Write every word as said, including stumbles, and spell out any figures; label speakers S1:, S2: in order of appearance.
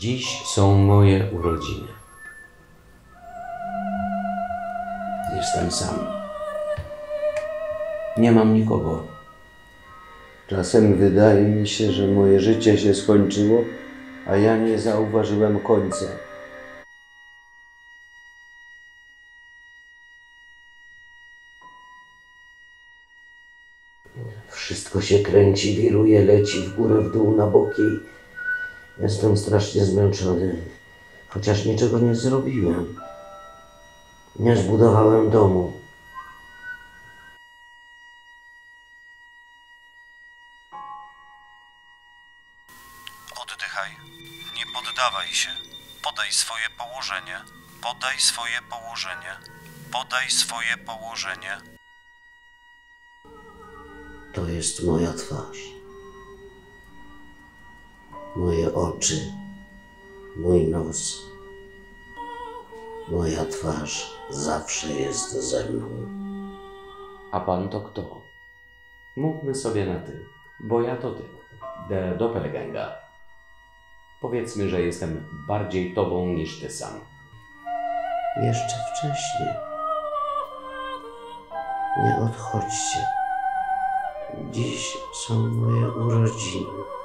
S1: Dziś są moje urodziny. Jestem sam. Nie mam nikogo. Czasem wydaje mi się, że moje życie się skończyło, a ja nie zauważyłem końca. Wszystko się kręci, wiruje, leci w górę, w dół, na boki. Jestem strasznie zmęczony, chociaż niczego nie zrobiłem. Nie zbudowałem domu.
S2: Oddychaj. Nie poddawaj się. Podaj swoje położenie. Podaj swoje położenie. Podaj swoje położenie.
S1: To jest moja twarz. Moje oczy. Mój nos. Moja twarz zawsze jest ze mną. A pan to kto? Mówmy sobie na ty, bo ja to ty. Der Doppelgänger. Powiedzmy, że jestem bardziej tobą niż ty sam. Jeszcze wcześnie. Nie odchodźcie. Dziś są moje urodziny.